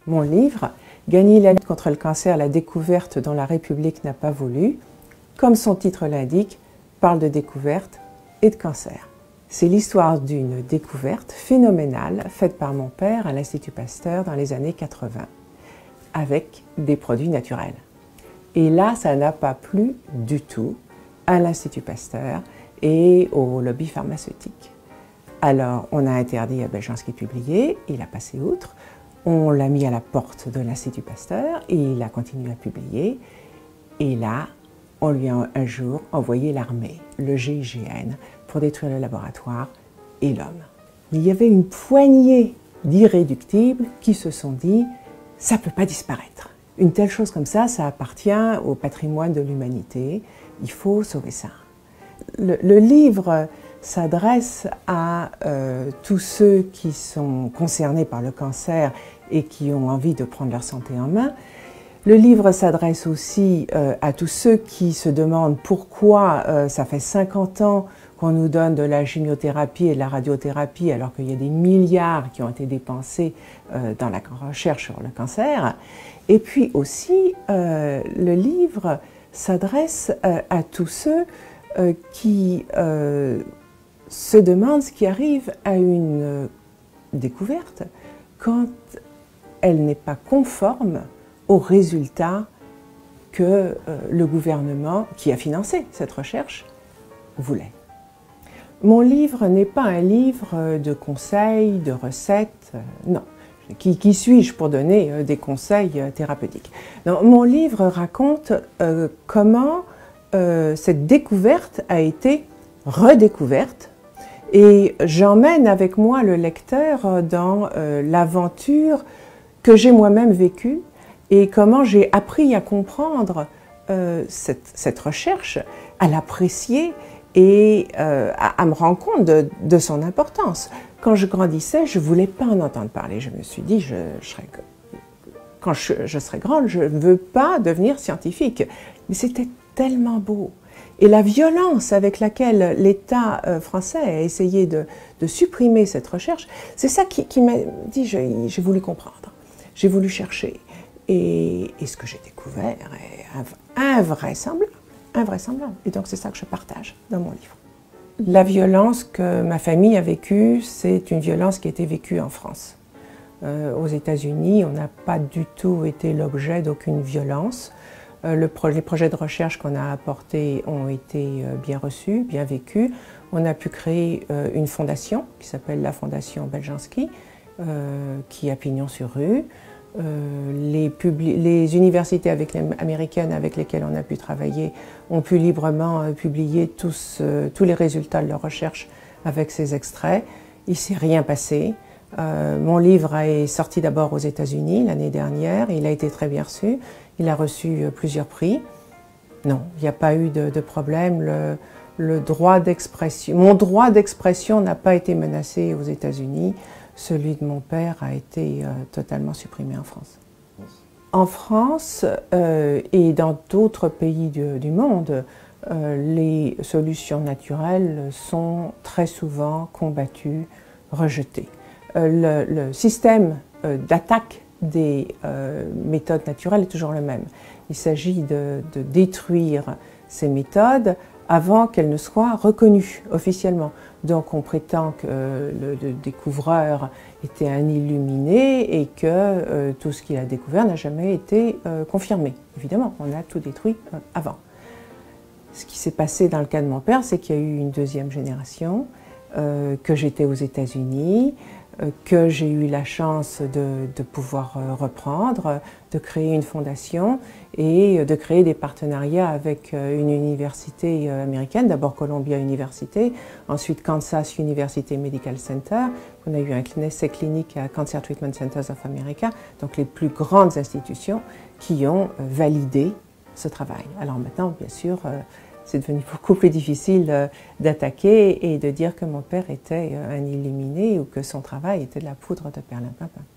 Mon livre, Gagner la lutte contre le cancer, la découverte dont la République n'a pas voulu, comme son titre l'indique, parle de découverte et de cancer. C'est l'histoire d'une découverte phénoménale faite par mon père à l'Institut Pasteur dans les années 80, avec des produits naturels. Et là, ça n'a pas plu du tout à l'Institut Pasteur et au lobby pharmaceutique. Alors, on a interdit à Beljanski de publier, il a passé outre, on l'a mis à la porte de l'Institut Pasteur et il a continué à publier. Et là, on lui a un jour envoyé l'armée, le GIGN, pour détruire le laboratoire et l'homme. Il y avait une poignée d'irréductibles qui se sont dit « ça ne peut pas disparaître ». Une telle chose comme ça appartient au patrimoine de l'humanité, il faut sauver ça. Le livre s'adresse à tous ceux qui sont concernés par le cancer et qui ont envie de prendre leur santé en main. Le livre s'adresse aussi à tous ceux qui se demandent pourquoi ça fait 50 ans qu'on nous donne de la chimiothérapie et de la radiothérapie alors qu'il y a des milliards qui ont été dépensés dans la recherche sur le cancer. Et puis aussi, le livre s'adresse à tous ceux qui se demandent ce qui arrive à une découverte quand elle n'est pas conforme aux résultats que le gouvernement qui a financé cette recherche voulait. Mon livre n'est pas un livre de conseils, de recettes, non. Qui suis-je pour donner des conseils thérapeutiques? Non, mon livre raconte comment cette découverte a été redécouverte et j'emmène avec moi le lecteur dans l'aventure que j'ai moi-même vécue et comment j'ai appris à comprendre cette recherche, à l'apprécier et à me rendre compte de son importance. Quand je grandissais, je ne voulais pas en entendre parler. Je me suis dit, quand je serai grande, je ne veux pas devenir scientifique. Mais c'était tellement beau. Et la violence avec laquelle l'État français a essayé de supprimer cette recherche, c'est ça qui m'a dit, j'ai voulu comprendre, j'ai voulu chercher. Et ce que j'ai découvert est invraisemblable. Invraisemblable. Et donc c'est ça que je partage dans mon livre. La violence que ma famille a vécue, c'est une violence qui a été vécue en France. Aux États-Unis, on n'a pas du tout été l'objet d'aucune violence. Les projets de recherche qu'on a apportés ont été bien reçus, bien vécus. On a pu créer une fondation qui s'appelle la Fondation Beljanski, qui a pignon sur rue. Les universités américaines avec lesquelles on a pu travailler ont pu librement publier tous les résultats de leurs recherches avec ces extraits. Il ne s'est rien passé. Mon livre est sorti d'abord aux États-Unis l'année dernière. Il a été très bien reçu. Il a reçu plusieurs prix. Non, il n'y a pas eu de problème. Mon droit d'expression n'a pas été menacé aux États-Unis. Celui de mon père a été totalement supprimé en France. En France et dans d'autres pays du monde, les solutions naturelles sont très souvent combattues, rejetées. Le système d'attaque des méthodes naturelles est toujours le même. Il s'agit de détruire ces méthodes avant qu'elles ne soient reconnues officiellement. Donc on prétend que le découvreur était un illuminé et que tout ce qu'il a découvert n'a jamais été confirmé. Évidemment, on a tout détruit avant. Ce qui s'est passé dans le cas de mon père, c'est qu'il y a eu une deuxième génération, que j'étais aux États-Unis, que j'ai eu la chance de pouvoir reprendre, de créer une fondation et de créer des partenariats avec une université américaine, d'abord Columbia University, ensuite Kansas University Medical Center. On a eu un essai clinique à Cancer Treatment Centers of America, donc les plus grandes institutions qui ont validé ce travail. Alors maintenant, bien sûr, c'est devenu beaucoup plus difficile d'attaquer et de dire que mon père était un illuminé ou que son travail était de la poudre de perlimpinpin.